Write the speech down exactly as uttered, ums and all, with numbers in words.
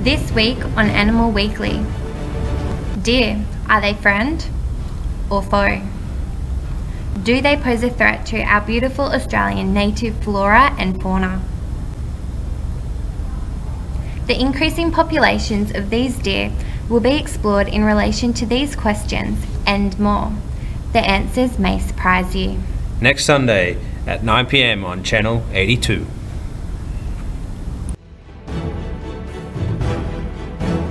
This week on Animal Weekly. Deer, are they friend or foe? Do they pose a threat to our beautiful Australian native flora and fauna? The increasing populations of these deer will be explored in relation to these questions and more. The answers may surprise you. Next Sunday at nine p m on Channel eighty-two.